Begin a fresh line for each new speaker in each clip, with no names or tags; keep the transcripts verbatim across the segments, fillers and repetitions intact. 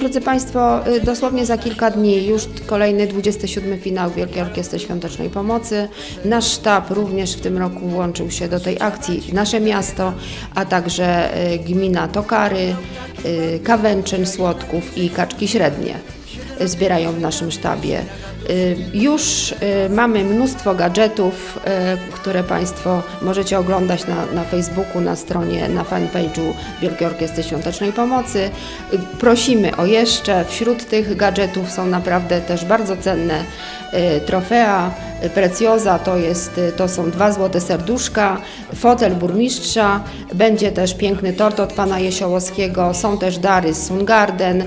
Drodzy Państwo, dosłownie za kilka dni już kolejny dwudziesty siódmy finał Wielkiej Orkiestry Świątecznej Pomocy. Nasz sztab również w tym roku włączył się do tej akcji. Nasze miasto, a także gmina Tokary, Kawęczyn, Słodków i Kaczki Średnie zbierają w naszym sztabie. Już mamy mnóstwo gadżetów, które Państwo możecie oglądać na, na Facebooku, na stronie, na fanpage'u Wielkiej Orkiestry Świątecznej Pomocy. Prosimy o jeszcze. Wśród tych gadżetów są naprawdę też bardzo cenne trofea. Precjoza to, jest, to są dwa złote serduszka, fotel burmistrza, będzie też piękny tort od pana Jesiołowskiego, są też dary z Sungarden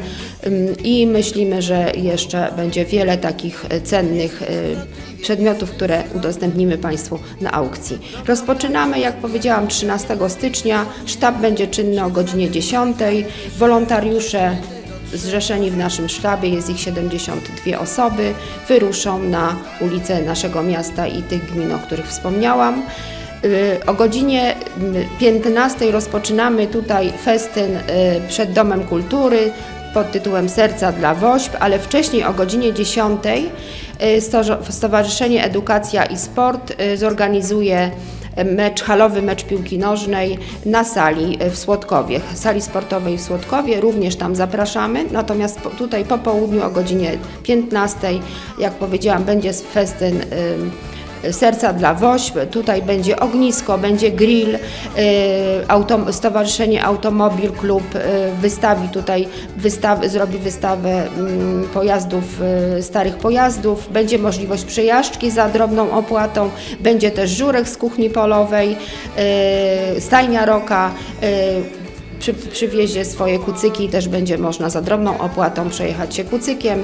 i myślimy, że jeszcze będzie wiele takich cennych przedmiotów, które udostępnimy Państwu na aukcji. Rozpoczynamy, jak powiedziałam, trzynastego stycznia. Sztab będzie czynny o godzinie dziesiątej. Wolontariusze zrzeszeni w naszym sztabie, jest ich siedemdziesiąt dwie osoby, wyruszą na ulice naszego miasta i tych gmin, o których wspomniałam. O godzinie piętnastej rozpoczynamy tutaj festyn przed Domem Kultury pod tytułem Serca dla Wośp, ale wcześniej o godzinie dziesiątej Stowarzyszenie Edukacja i Sport zorganizuje mecz, halowy mecz piłki nożnej na sali w Słodkowie, sali sportowej w Słodkowie, również tam zapraszamy, natomiast tutaj po południu o godzinie piętnastej, jak powiedziałam, będzie festyn Serca dla Wośp, tutaj będzie ognisko, będzie grill, auto, Stowarzyszenie Automobil Klub wystawi tutaj, wystaw, zrobi wystawę pojazdów, starych pojazdów, będzie możliwość przejażdżki za drobną opłatą, będzie też żurek z kuchni polowej, stajnia Roka, Przy, przywiezie swoje kucyki, też będzie można za drobną opłatą przejechać się kucykiem.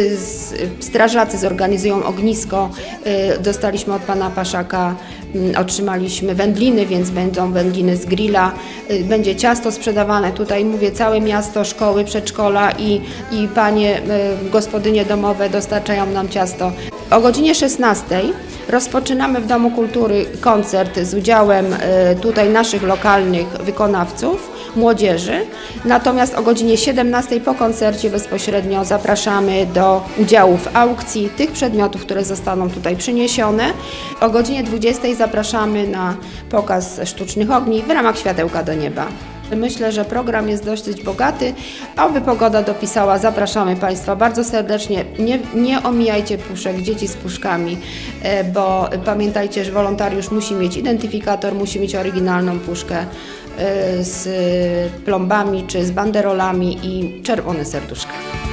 Strażacy zorganizują ognisko. Dostaliśmy od pana Paszaka, otrzymaliśmy wędliny, więc będą wędliny z grilla. Będzie ciasto sprzedawane. Tutaj mówię, całe miasto, szkoły, przedszkola i, i panie gospodynie domowe dostarczają nam ciasto. O godzinie szesnastej rozpoczynamy w Domu Kultury koncert z udziałem tutaj naszych lokalnych wykonawców, młodzieży. Natomiast o godzinie siedemnastej po koncercie bezpośrednio zapraszamy do udziału w aukcji tych przedmiotów, które zostaną tutaj przyniesione. O godzinie dwudziestej zapraszamy na pokaz sztucznych ogni w ramach Światełka do Nieba. Myślę, że program jest dosyć bogaty. Aby pogoda dopisała, zapraszamy Państwa bardzo serdecznie. Nie, nie omijajcie puszek, dzieci z puszkami, bo pamiętajcie, że wolontariusz musi mieć identyfikator, musi mieć oryginalną puszkę z plombami czy z banderolami i czerwone serduszka.